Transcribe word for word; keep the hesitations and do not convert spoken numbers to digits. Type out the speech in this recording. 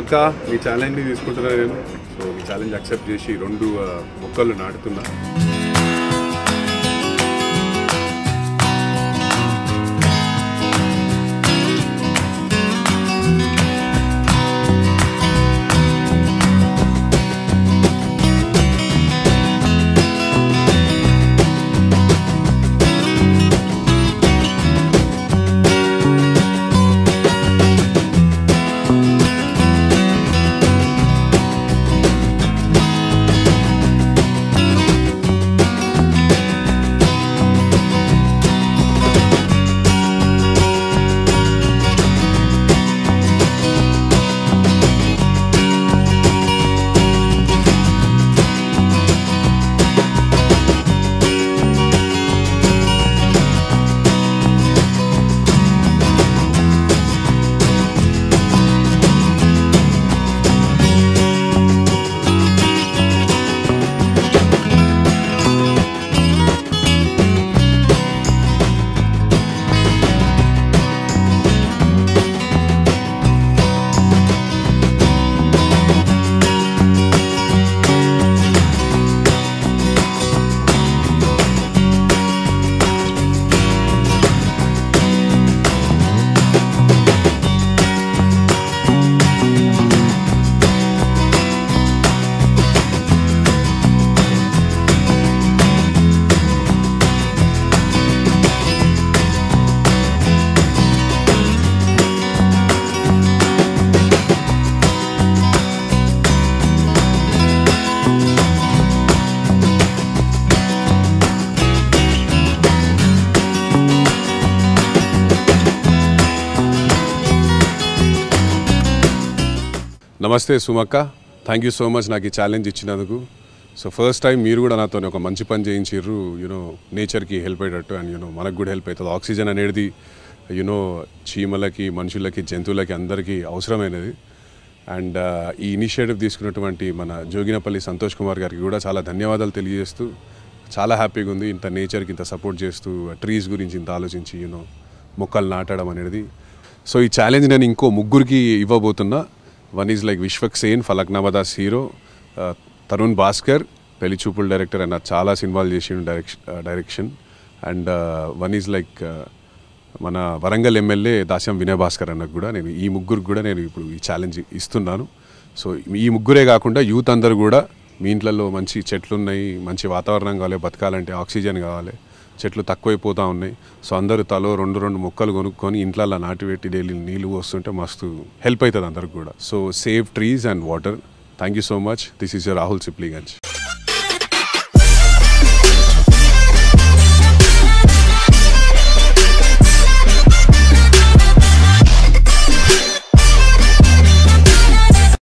అక్క మీ ఛాలెంజ్ని తీసుకుంటున్నా నేను. సో మీ ఛాలెంజ్ యాక్సెప్ట్ చేసి రెండు మొక్కలు నాటుతున్నా. నమస్తే సుమక్క, థ్యాంక్ యూ సో మచ్ నాకు ఈ ఛాలెంజ్ ఇచ్చినందుకు. సో ఫస్ట్ టైం మీరు కూడా నాతో ఒక మంచి పని చేయించారు, యూనో నేచర్కి హెల్ప్ అయ్యేటట్టు. అండ్ యూనో మనకు కూడా హెల్ప్ అవుతుంది. ఆక్సిజన్ అనేది యూనో చీమలకి, మనుషులకి, జంతువులకి అందరికీ అవసరమైనది. అండ్ ఈ ఇనిషియేటివ్ తీసుకున్నటువంటి మన జోగినపల్లి సంతోష్ కుమార్ గారికి కూడా చాలా ధన్యవాదాలు తెలియజేస్తూ, చాలా హ్యాపీగా ఉంది ఇంత నేచర్కి ఇంత సపోర్ట్ చేస్తూ, ట్రీస్ గురించి ఇంత ఆలోచించి యూనో మొక్కలు నాటడం అనేది. సో ఈ ఛాలెంజ్ నేను ఇంకో ముగ్గురికి ఇవ్వబోతున్నా. One is like Vishwak Sen, Falaknuma Das hero, Tarun Bhaskar పెళ్లి చూపుల డైరెక్టర్, అండ్ చాలా సినిమాలు చేసిండు direction direction and one is like మన వరంగల్ ఎమ్మెల్యే దాస్యం వినయ్ భాస్కర్ అన్నకు కూడా నేను ఈ ముగ్గురికి కూడా నేను ఇప్పుడు ఈ ఛాలెంజ్ ఇస్తున్నాను. సో ఈ ముగ్గురే కాకుండా యూత్ అందరూ కూడా మీ ఇంట్లలో మంచి చెట్లు ఉన్నాయి, మంచి వాతావరణం కావాలి, బతకాలంటే ఆక్సిజన్ కావాలి, చెట్లు తక్కువైపోతూ ఉన్నాయి. సో అందరూ తలో రెండు రెండు మొక్కలు కొనుక్కొని ఇంట్లో నాటిపెట్టి డైలీ నీళ్ళు వస్తుంటే మస్తు హెల్ప్ అవుతుంది అందరికి కూడా. So save trees and water. Thank you so much. This is your Rahul Sipligunj.